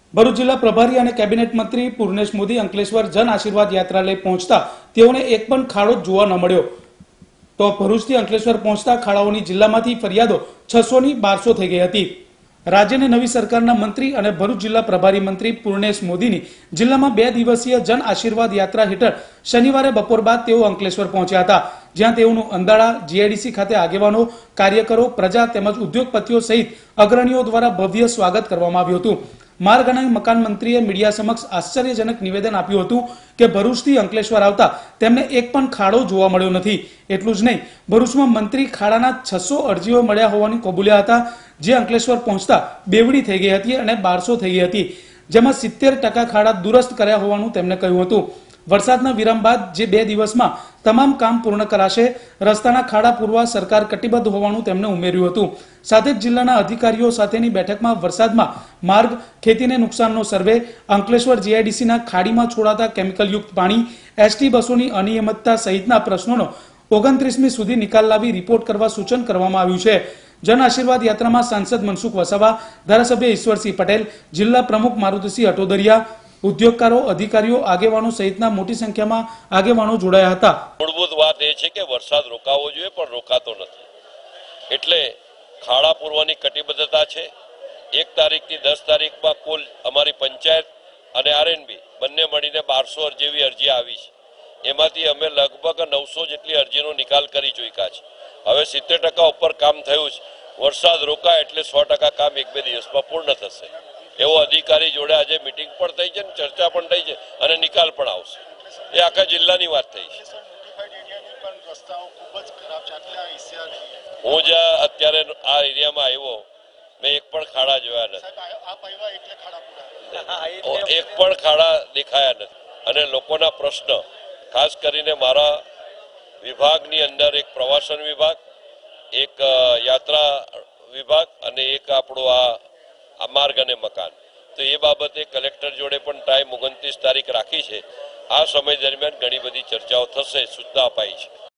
ભરૂચ જિલ્લા પ્રભારી અને કેબિનેટ મંત્રી પૂર્ણેશ મોદી અંકલેશ્વર જન આશીર્વાદ યાત્રા લઈ પહોંચતા તેઓને એક પણ ખાડો જોવા ન મળ્યો। તો ભરૂચથી અંકલેશ્વર પહોંચતા ખાડાઓની જિલ્લામાંથી ફરિયાદો 600 ની 1200 થઈ ગઈ હતી। રાજ્યની નવી સરકારના મંત્રી અને ભરૂચ જિલ્લા પ્રભારી મંત્રી પૂર્ણેશ મોદીની જિલ્લામાં 2 દિવસીય જન આશીર્વાદ યાત્રા હેઠળ શનિવારે બપોર બાદ તેઓ અંકલેશ્વર પહોંચ્યા હતા, જ્યાં તેઓનું અંદાળા જીઆઈડીસી ખાતે આગેવાનો, કાર્યકરો, પ્રજા તેમજ ઉદ્યોગપતિઓ સહિત અગ્રણીઓ દ્વારા ભવ્ય સ્વાગત કરવામાં આવ્યું હતું। માર્ગ અને મકાન મંત્રીએ મીડિયા સમક્ષ આશ્ચર્યજનક નિવેદન આપ્યું હતું કે ભરૂચથી અંકલેશ્વર આવતા તેમને એક પણ ખાડો જોવા મળ્યો નથી। એટલું જ નહીં, ભરૂચમાં મંત્રી ખાડાના 600 અરજીઓ મળ્યા હોવાનું કબૂલ્યા હતા, જે અંકલેશ્વર પહોંચતા બેવડી થઈ ગઈ હતી અને 1200 થઈ ગઈ હતી, જેમાં 70% ખાડા દુરસ્ત કર્યા હોવાનું તેમણે કહ્યું હતું। વરસાદના વિરામ બાદ જે 2 દિવસમાં તમામ કામ પૂર્ણ કરાશે, રસ્તાના ખાડા પૂરવા સરકાર કટિબદ્ધ હોવાનું તેમણે ઉમેર્યું હતું। સાથે જ જિલ્લાના અધિકારીઓ સાથેની બેઠકમાં વરસાદમાં માર્ગ, ખેતીને નુકસાનનો સર્વે, અંકલેશ્વર જીઆઈડીસીના ખાડીમાં છોડાતા કેમિકલયુક્ત પાણી, એસટી બસોની અનિયમિતતા સહિતના પ્રશ્નોનો 29મી સુધી નિકાલ લાવી રિપોર્ટ કરવા સૂચન કરવામાં આવ્યું છે। જન આશીર્વાદ યાત્રામાં સાંસદ મનસુખ વસાવા, ધારાસભ્ય ઈશ્વરસિંહ પટેલ, જિલ્લા પ્રમુખ મારુતિસિંહ અટોદરિયા, ઉદ્યોગકારો, અધિકારીઓ, આગેવાનો સહિતના મોટી સંખ્યામાં આગેવાનો જોડાયા હતા। મૂળભૂત વાત એ છે કે વરસાદ રોકાવો જોઈએ પણ રોકાતો નથી, એટલે ખાડા પૂરવાની કટિબદ્ધતા છે। 1 તારીખથી 10 તારીખમાં કુલ અમારી પંચાયત અને આરએનબી બંને મળીને 1200 જેવી અરજી આવી છે। એમાંથી અમે લગભગ 900 જેટલી અરજીનો નિકાલ કરી ચૂક્યા છે। હવે 70% ઉપર કામ થયું છે। વરસાદ રોકાય એટલે 100% કામ 1-2 દિવસમાં પૂર્ણ થશે એવો અધિકારી જોડે આજે મીટિંગ પણ થઈ છે, ચર્ચા પણ થઈ છે અને નિકાલ પણ આવશે। એ આખા જિલ્લાની વાત થઈ છે। હું જ્યાં અત્યારે આ એરિયામાં આવ્યો, મેં એક પણ ખાડા જોયા નથી, એક પણ ખાડા દેખાયા નથી। અને લોકોના પ્રશ્ન, ખાસ કરીને મારા વિભાગની અંદર એક પ્રવાસન વિભાગ, એક યાત્રા વિભાગ અને એક આપણો આ માર્ગ અને મકાન, તો એ બાબતે કલેક્ટર જોડે પણ ટાઈમ 29 તારીખ રાખી છે। આ સમય દરમિયાન ઘણી બધી ચર્ચાઓ થશે, સૂચના અપાઈ છે।